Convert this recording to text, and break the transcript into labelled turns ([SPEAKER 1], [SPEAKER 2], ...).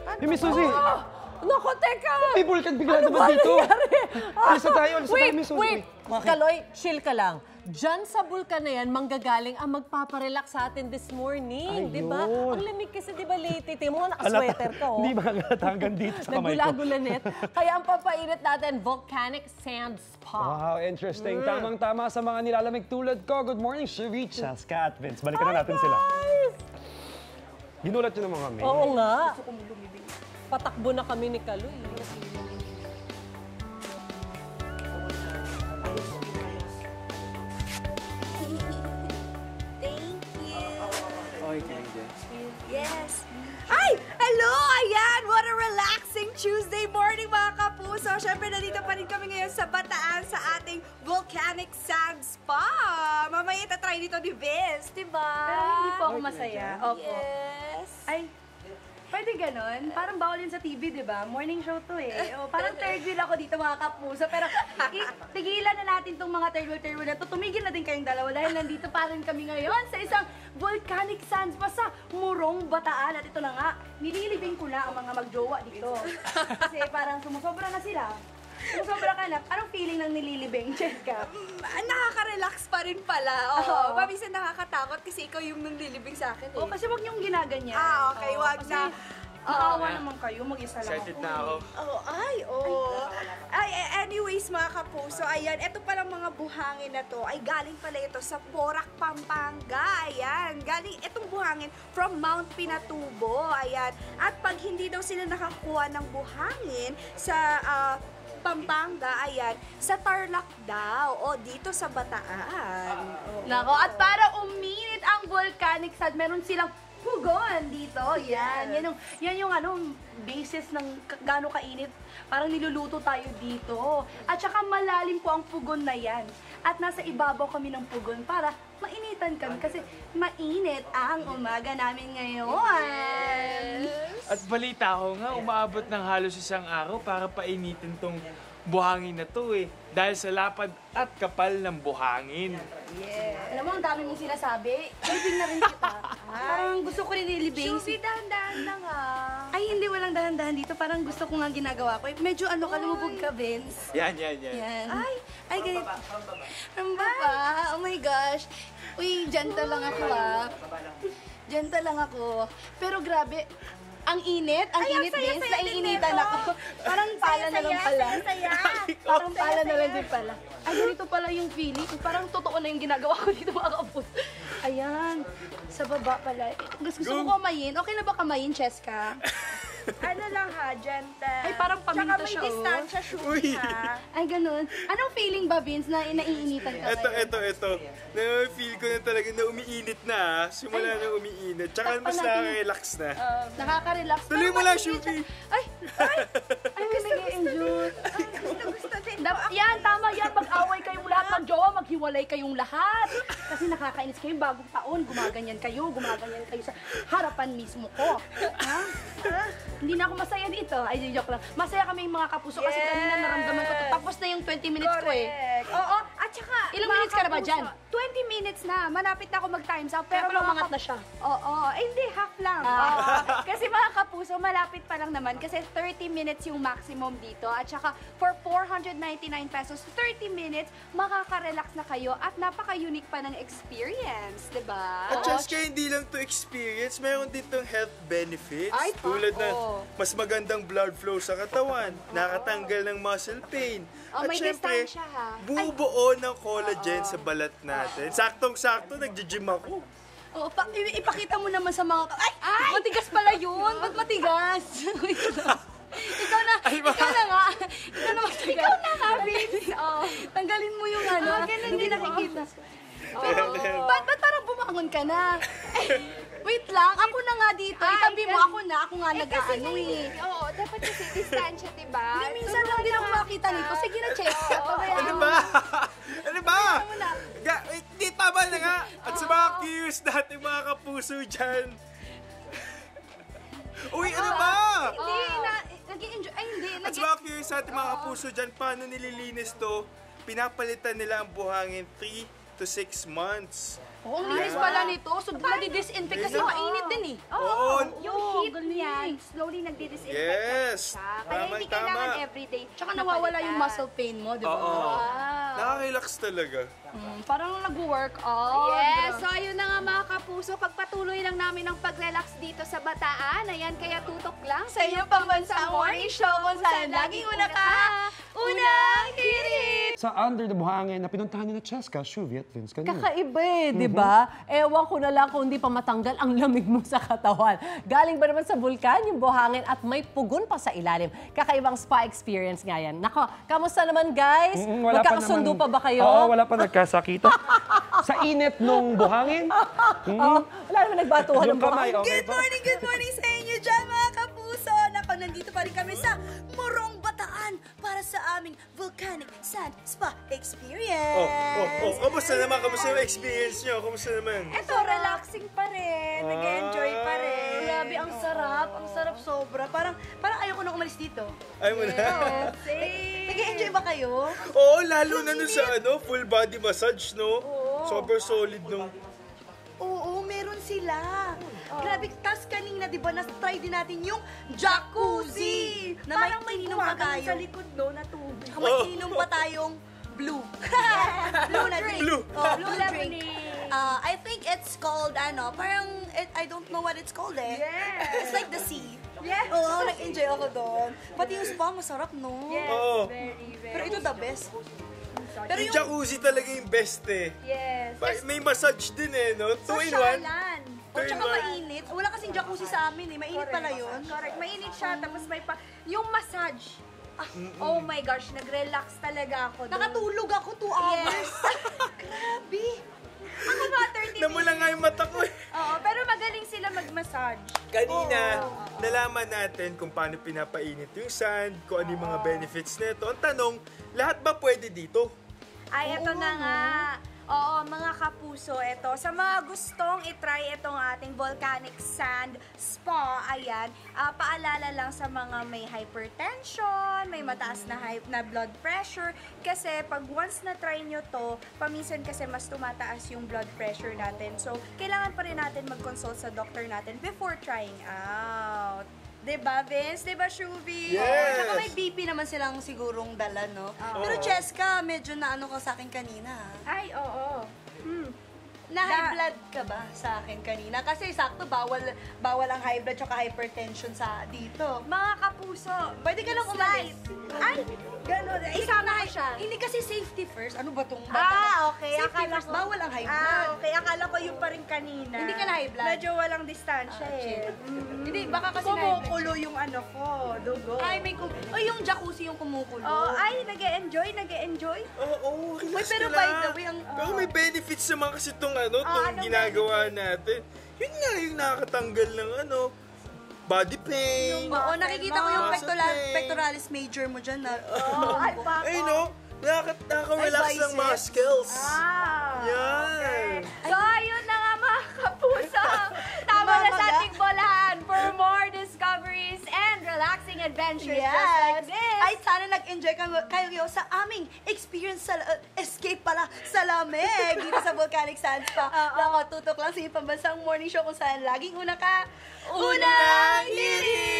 [SPEAKER 1] Miss Suzy!
[SPEAKER 2] Naku, teka!
[SPEAKER 1] May bulkan bigla naman dito! Alis na tayo, Miss Suzy!
[SPEAKER 2] Wait! Kaloy, chill ka lang. Diyan sa bulkan na yan, manggagaling ang magpaparelax sa atin this morning, di ba? Ang lamig kasi, di ba, late? Tingnan mo, naka-sweater ka, oh.
[SPEAKER 1] Hindi magalata hanggang dito sa kamay ko.
[SPEAKER 2] Nagula-gulanet. Kaya ang papainit natin, volcanic sand spa.
[SPEAKER 1] Wow, interesting. Tamang-tama sa mga nilalamig tulad ko. Good morning, Cherie, Chaska at Vince. Balikan na natin sila. Ginulat nyo naman kami.
[SPEAKER 2] Oo nga. Patakbo na kami ni Kaloy.
[SPEAKER 3] Thank you.
[SPEAKER 1] Okay,
[SPEAKER 3] Yes. Ay! Hello! Ayan! What a relaxing Tuesday morning, mga kapuso. Siyempre, nandito pa rin kami ngayon sa Bataan sa ating Volcanic Sand Spa. Mamaya itatry dito ni Vince, diba?
[SPEAKER 4] Pero hindi po ako masaya. Opo.
[SPEAKER 3] Yes.
[SPEAKER 4] Ay, pwede ganon? Parang bawal yun sa TV, di ba? Morning show to eh. O, parang third wheel ako dito, mga kapuso. Pero tigilan na natin tong mga third wheel na to. Tumigil na din kayong dalawa dahil nandito pa rin kami ngayon sa isang volcanic sands pa sa Morong, Bataan. At ito na nga, nililibing ko na ang mga magjowa dito. Kasi parang sumusobra na sila. Sumusobra ka na. Anong feeling ng nililibing, Cheska?
[SPEAKER 3] Nakaka-relax pa rin pala. Oo. Paminsan nakakatakot kasi ikaw yung nililibing sa akin eh.
[SPEAKER 4] O, kasi wag niyong ginaganyan.
[SPEAKER 3] Okay, wag
[SPEAKER 4] Kasi
[SPEAKER 3] na.
[SPEAKER 4] maawa naman kayo, mag-isa lang
[SPEAKER 5] Excited
[SPEAKER 4] ako.
[SPEAKER 5] na ako.
[SPEAKER 3] Anyways, mga kapuso, ayan, eto palang mga buhangin na to, ay galing pala ito sa Porac, Pampanga. Ayan, galing itong buhangin from Mount Pinatubo. Ayan, at pag hindi daw sila nakakuha ng buhangin sa Pampanga, ayan, sa Tarlac daw, o dito sa Bataan.
[SPEAKER 4] Nako, at para uminit ang volcanic sand, meron silang pugon dito. Yan. Yan yung basis ng gaano kainit. Parang niluluto tayo dito. At saka malalim po ang pugon na yan. At nasa ibabaw kami ng pugon para mainitan kami kasi mainit ang umaga namin ngayon.
[SPEAKER 5] At balita ko nga, umaabot ng halos isang araw para painitin tong buhangin na to eh. Dahil sa lapad at kapal ng buhangin.
[SPEAKER 4] Alam mo, ang dami mong sinasabi. Ilibing na rin kita. Parang gusto ko rin ilibing.
[SPEAKER 3] Shubi, dahan-dahan lang ah.
[SPEAKER 4] Ay, hindi, walang dahan-dahan dito. Parang gusto ko nga ginagawa ko. Medyo kalumubog ka, Vince.
[SPEAKER 5] Yan.
[SPEAKER 4] Yan. Ay, ganito. Ang baba. Oh my gosh. Uy, gentle lang ako Gentle lang ako. Pero grabe, ang init, Vince, naiinitan ako. Parang pala na lang pala. Parang pala na lang din pala. Ay, ganito pala yung feeling. Parang totoo na yung ginagawa ko dito, mga kaput. Ayan, sa baba pala. Gusto ko kamayin. Okay na ba kamayin, Cheska?
[SPEAKER 3] Ano lang ha, gentle.
[SPEAKER 4] Ay, parang paminta
[SPEAKER 3] Tsaka may
[SPEAKER 4] siya,
[SPEAKER 3] distansya, Shubi ha.
[SPEAKER 4] Ay, ganun. Anong feeling ba, Vince, na naiinitan ka ngayon?
[SPEAKER 5] Ito. Na-feel ko na talaga na umiinit na. Simula na umiinit. Tsaka mas nakaka-relax na.
[SPEAKER 4] Nakaka-relax.
[SPEAKER 5] Tuloy mo lang, Shubi.
[SPEAKER 4] Ay, may nag-enjoy.
[SPEAKER 3] Gusto din.
[SPEAKER 4] Yan, tama yan. Mag-away kayong lahat ng jowa, maghiwalay kayong lahat. Kasi nakakainis kayo bagong taon. Gumaganyan kayo sa harapan mismo ko. Ha? Hindi na ako masaya dito. Ay, joke lang. Masaya kami yung mga kapuso kasi kanina naramdaman ko to. Tapos na yung 20 minutes ko eh.
[SPEAKER 3] Oo, at saka,
[SPEAKER 4] Ilang minutes ka na ba dyan?
[SPEAKER 3] 20 minutes na. Malapit na ako mag-times up.
[SPEAKER 4] Pero
[SPEAKER 3] mga
[SPEAKER 4] umangat na siya.
[SPEAKER 3] Oo. Hindi, half lang. Kasi mga kapuso, malapit pa lang naman. Kasi 30 minutes yung maximum dito. At saka, for 499 pesos, 30 minutes, makaka-relax na kayo at napaka-unique pa ng experience. Diba?
[SPEAKER 5] At just kaya hindi lang to experience, mayroon din tong health benefits.
[SPEAKER 3] Ay,
[SPEAKER 5] tulad na
[SPEAKER 3] oo.
[SPEAKER 5] mas magandang blood flow sa katawan, nakatanggal ng muscle pain.
[SPEAKER 3] Oh,
[SPEAKER 5] At
[SPEAKER 3] may
[SPEAKER 5] syempre,
[SPEAKER 3] distansya, ha?
[SPEAKER 5] bubuo ng collagen sa balat natin. Saktong-sakto, nagji-gym ako.
[SPEAKER 4] Oo, ipakita mo naman sa mga... Ay! Matigas pala yun! Ba't matigas? Ikaw na nga. Ikaw na matigas. Ikaw na nga, Vince. Tanggalin mo yung hindi nakikita. Ba't parang bumangon ka na? Wait lang, ako na nga dito. Itabi mo ako na. Ako nga nag-aano eh.
[SPEAKER 3] Oo, dapat kasi distansya, diba?
[SPEAKER 4] Hindi, minsan lang din ako makita nito. Sige na, check.
[SPEAKER 5] Ano ba? Ano ba? Wait, di tama na nga. At sa mga curious natin mga kapuso dyan. Uy, ano ba?
[SPEAKER 4] Hindi, nag-i-enjoy. Ay, hindi.
[SPEAKER 5] At sa mga curious natin mga kapuso dyan, paano nililinis to? Pinapalitan nila ang buhangin 3
[SPEAKER 6] to 6 months.
[SPEAKER 4] Oo, ang linis pala nito. So, nadi-disinfect kasi mainit din eh.
[SPEAKER 6] Oo.
[SPEAKER 3] Yung heat niya, slowly nagdi-disinfect
[SPEAKER 6] Yes.
[SPEAKER 3] siya. Kaya hindi
[SPEAKER 6] Tama.
[SPEAKER 3] kailangan everyday.
[SPEAKER 4] Tsaka nawawala yung muscle pain mo, di ba?
[SPEAKER 6] Oo. Nakaka-relax talaga.
[SPEAKER 4] Parang nag-workout.
[SPEAKER 3] Yes, so ayun na nga mga kapuso, pagpatuloy lang namin ang pag-relax dito sa Bataan. Ayan, kaya tutok lang sa inyong pambansang morning show kung saan laging una ka, unang hirit!
[SPEAKER 1] Sa Under the Buhangin na pinuntahan ni na Cheska, Shuvi at Vince kanina.
[SPEAKER 2] Kakaiba eh, di ba? Ewan ko na lang kung hindi pa matanggal ang lamig mo sa katawan. Galing ba naman sa bulkan, yung buhangin at may pugon pa sa ilalim. Kakaibang spa experience nga yan. Nako, kamusta naman guys? Magkakasundo pa ba kayo?
[SPEAKER 1] Oo, wala pa nagkasakita. Sa init nung buhangin.
[SPEAKER 2] Wala naman nagbatuhan ng
[SPEAKER 1] Yung kamay,
[SPEAKER 2] buhangin.
[SPEAKER 1] okay ba?
[SPEAKER 3] Good morning sa inyo dyan mga kapuso! Nako, nandito pa rin kami sa Morong Bataan para sa aming Volcanic Sand Spa Experience.
[SPEAKER 6] Kamusta naman? Kamusta yung experience nyo? Kamusta naman?
[SPEAKER 3] Ito, relaxing pa rin. Nag-enjoy pa rin.
[SPEAKER 4] Grabe, ang sarap. Ang sarap sobra. Parang ayoko na umalis dito.
[SPEAKER 6] Ay mo na.
[SPEAKER 4] Nag-enjoy ba kayo?
[SPEAKER 6] Oo, lalo na nun sa full body massage, no? Super solid, no?
[SPEAKER 4] Oo, meron sila. Grabe, tas kanina, di ba, na-try din natin yung jacuzzi. Na
[SPEAKER 3] Parang may
[SPEAKER 4] ininom pa
[SPEAKER 3] kumagal sa
[SPEAKER 4] tayo.
[SPEAKER 3] likod, no, na tubig.
[SPEAKER 4] May ininom pa tayong blue. Blue na drink.
[SPEAKER 6] Blue.
[SPEAKER 4] Oh, blue drink.
[SPEAKER 3] lemonade.
[SPEAKER 4] I think it's called, parang, I don't know what it's called eh.
[SPEAKER 3] Yes.
[SPEAKER 4] It's like the sea.
[SPEAKER 3] Yes.
[SPEAKER 4] Oo, nag-enjoy ako doon. Pati yung spa, masarap, no?
[SPEAKER 3] Yes,
[SPEAKER 6] Oo.
[SPEAKER 3] very, very.
[SPEAKER 4] Pero ito the best. Pero
[SPEAKER 6] Yung jacuzzi talaga yung best, eh.
[SPEAKER 3] Yes.
[SPEAKER 6] May massage din, eh, no? 2 in 1.
[SPEAKER 3] Sasyalan.
[SPEAKER 4] O tsaka mainit. Wala kasing jacuzzi sa amin eh. Mainit pala yun.
[SPEAKER 3] Correct. Mainit siya, tapos may pa... Yung massage. Oh my gosh, nag-relax talaga ako doon.
[SPEAKER 4] Nakatulog ako 2 hours.
[SPEAKER 3] Yes.
[SPEAKER 4] Grabe.
[SPEAKER 3] Ako ba, 30
[SPEAKER 6] Namula nga yung mata ko, eh.
[SPEAKER 3] Oo, pero magaling sila mag-massage.
[SPEAKER 6] Kanina, nalaman natin kung paano pinapainit yung sand, kung ano yung mga benefits nito. Ang tanong, lahat ba pwede dito?
[SPEAKER 3] Ay, eto na nga. Oo, mga kapuso, eto. Sa mga gustong itry itong ating volcanic sand spa, ayan, paalala lang sa mga may hypertension, may mataas na blood pressure, kasi pag once na try nyo to, paminsan kasi mas tumataas yung blood pressure natin. So, kailangan pa rin natin mag-consult sa doctor natin before trying out. Diba, Vince? Diba, Shuvi?
[SPEAKER 6] Yes!
[SPEAKER 4] Tsaka may BP naman silang sigurong dala, no? Pero Cheska, medyo naano ka sa akin kanina.
[SPEAKER 3] Ay, oo.
[SPEAKER 4] Na-high blood ka ba sa akin kanina? Kasi sakto, bawal ang high blood tsaka hypertension sa dito.
[SPEAKER 3] Mga kapuso,
[SPEAKER 4] Pwede ka lang umalis.
[SPEAKER 3] Ay, ganun. Isama ko siya.
[SPEAKER 4] Hindi kasi safety first. Ano ba tong
[SPEAKER 3] Okay.
[SPEAKER 4] Safety
[SPEAKER 3] Akala
[SPEAKER 4] first,
[SPEAKER 3] ko.
[SPEAKER 4] bawal ang high blood.
[SPEAKER 3] Okay. Akala ko yung pa rin kanina.
[SPEAKER 4] Hindi ka na high blood?
[SPEAKER 3] Medyo walang distansya eh.
[SPEAKER 4] Hindi, baka kasi na-high blood.
[SPEAKER 3] Kumukulo yung ano ko, dugo.
[SPEAKER 4] Ay, yung jacuzzi yung kumukulo.
[SPEAKER 3] Oh, ay, nag-e-enjoy.
[SPEAKER 6] Oo, relax
[SPEAKER 4] pero
[SPEAKER 6] ka
[SPEAKER 4] by
[SPEAKER 6] lang.
[SPEAKER 4] the way,
[SPEAKER 6] Pero may benefits naman kasi itong
[SPEAKER 3] anong
[SPEAKER 6] ginagawa natin. Yun nga, yung nakakatanggal ng body pain.
[SPEAKER 4] Oo, nakikita ko yung
[SPEAKER 6] Muscle pain.
[SPEAKER 4] pectoralis major mo dyan na.
[SPEAKER 3] Ay, papa.
[SPEAKER 6] Ay, no? Nakaka-relax
[SPEAKER 4] Ay,
[SPEAKER 6] ng
[SPEAKER 4] biceps.
[SPEAKER 6] muscles.
[SPEAKER 3] Okay.
[SPEAKER 6] Yan.
[SPEAKER 3] So, ayun na nga mga kapuso. Tama na sa ating bolahan for more discoveries and relaxing adventures just like this.
[SPEAKER 4] Ay, sana nag-enjoy kayo sa aming experience sa escape pala sa lamig dito sa Volcanic Sand Spa. Nako, tutok lang sa iyong pambansang morning show kung saan laging una ka. Unang hirit!